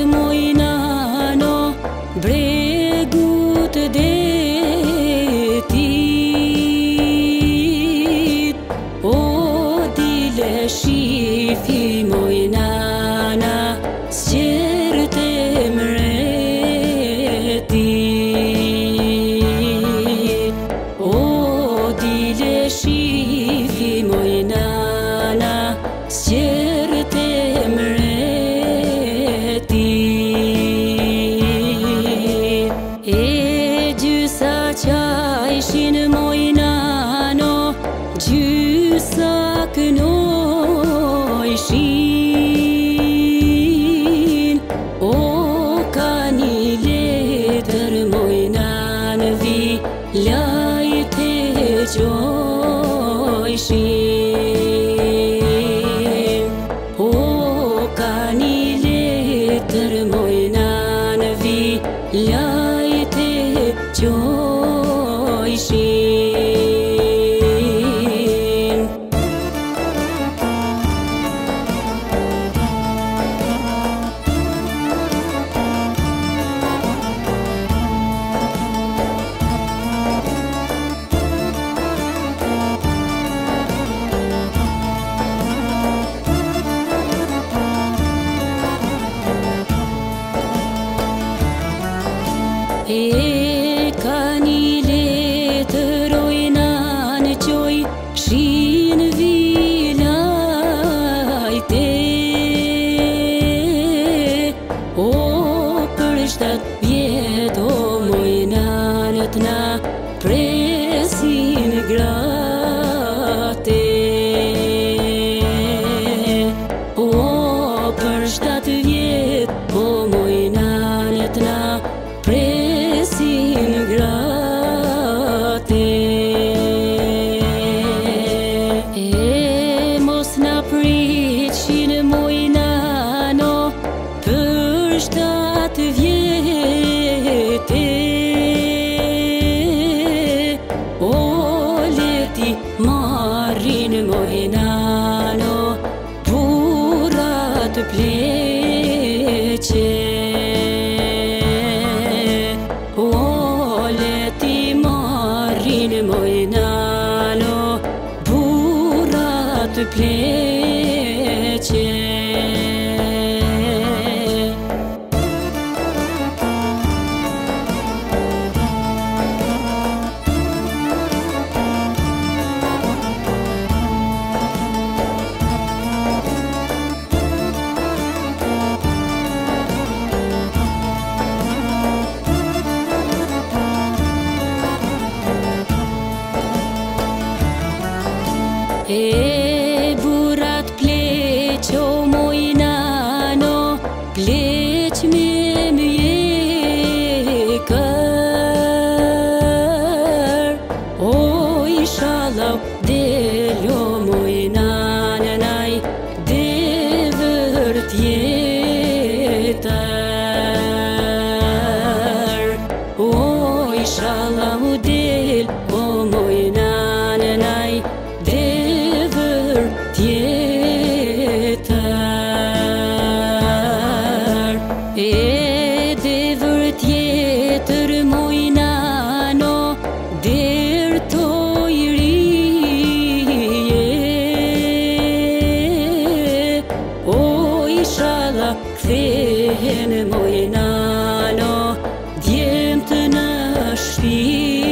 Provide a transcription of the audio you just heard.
mojnano, bregut detit. O dile shifi mojnana, s'qerte mretit. O dile shifi mojnana, s'qerte mretit. E gjysa qajshin mojnano, gjysa kënojshin. O ka një letër mojnanë vi, lajte qojshin. O ka një letër mojnanë vi, lajte qojshin. E ka një letër ojnan qoj, shin vilajte. O për 7 vjet o mojnanët na presin grate. O për 7 vjet o mojnanët na presin grate. E mos na priqin mojnano, për 7 vjete. O leti marrin mojnano, burrat pleqe. O leti marrin mojnano, burrat pleqe. E burrat pleq o mojnano, pleq me mjekër. O inshallah del o mojnanaj, devër tjetër. O inshallah del o mojnanaj, devër tjetër. E devër tjetër mojnano, der to i rije. O inshallah kthehen mojnano, djemtë në shtëpi.